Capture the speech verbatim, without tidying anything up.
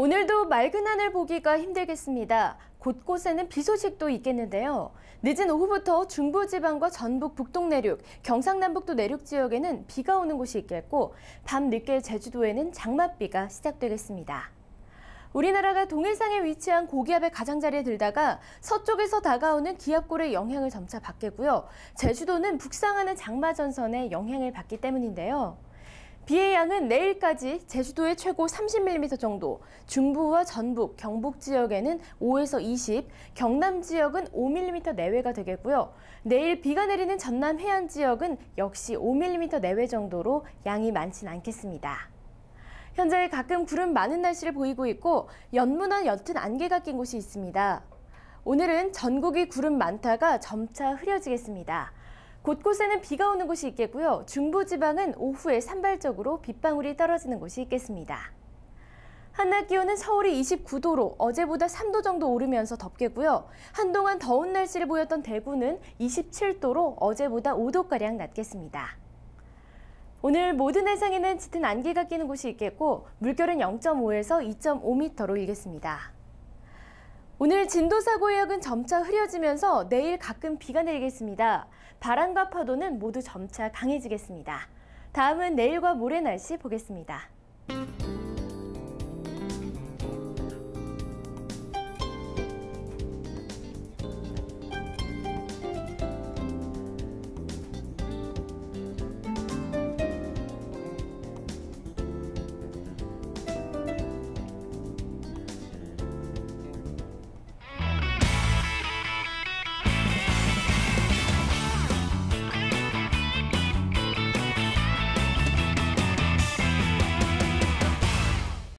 오늘도 맑은 하늘 보기가 힘들겠습니다. 곳곳에는 비 소식도 있겠는데요. 늦은 오후부터 중부지방과 전북 북동 내륙, 경상남북도 내륙 지역에는 비가 오는 곳이 있겠고 밤 늦게 제주도에는 장맛비가 시작되겠습니다. 우리나라가 동해상에 위치한 고기압의 가장자리에 들다가 서쪽에서 다가오는 기압골의 영향을 점차 받겠고요. 제주도는 북상하는 장마전선의 영향을 받기 때문인데요. 비의 양은 내일까지 제주도에 최고 삼십 밀리미터 정도, 중부와 전북, 경북 지역에는 오에서 이십, 경남 지역은 오 밀리미터 내외가 되겠고요. 내일 비가 내리는 전남 해안 지역은 역시 오 밀리미터 내외 정도로 양이 많진 않겠습니다. 현재 가끔 구름 많은 날씨를 보이고 있고 연무나 옅은 안개가 낀 곳이 있습니다. 오늘은 전국이 구름 많다가 점차 흐려지겠습니다. 곳곳에는 비가 오는 곳이 있겠고요. 중부지방은 오후에 산발적으로 빗방울이 떨어지는 곳이 있겠습니다. 한낮 기온은 서울이 이십구 도로 어제보다 삼 도 정도 오르면서 덥겠고요. 한동안 더운 날씨를 보였던 대구는 이십칠 도로 어제보다 오 도가량 낮겠습니다. 오늘 모든 해상에는 짙은 안개가 끼는 곳이 있겠고 물결은 영 점 오에서 이 점 오 미터로 일겠습니다. 오늘 진도사고해역은 점차 흐려지면서 내일 가끔 비가 내리겠습니다. 바람과 파도는 모두 점차 강해지겠습니다. 다음은 내일과 모레 날씨 보겠습니다.